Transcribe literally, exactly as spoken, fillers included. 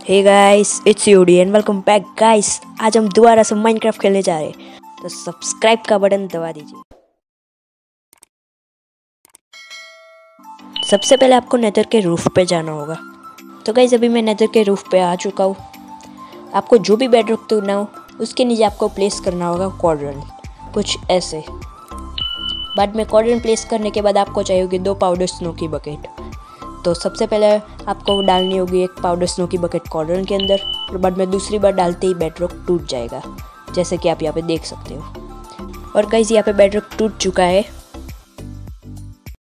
Hey guys, it's UD and welcome back guys. आज हम दोबारा से माइनक्राफ्ट खेलने जा रहे हैं, तो सब्सक्राइब का बटन दबा दीजिए। सबसे पहले आपको नेदर के रूफ पे जाना होगा। तो गाइस अभी मैं नेदर के रूफ पे आ चुका हूँ। आपको जो भी बेडरॉक तोड़ना हो उसके नीचे आपको प्लेस करना होगा क्वाड्रेंट, कुछ ऐसे। बाद में क्वाड्रेंट प्लेस करने के बाद आपको चाहिए होगी दो पाउडर स्नो की बकेट। तो सबसे पहले आपको डालनी होगी एक पाउडर स्नो की बकेट क्वाड्रेंट के अंदर, और बाद में दूसरी बार डालते ही बेडरॉक टूट जाएगा, जैसे कि आप यहाँ पे देख सकते हो। और गाइस यहाँ पे बेडरॉक टूट चुका है।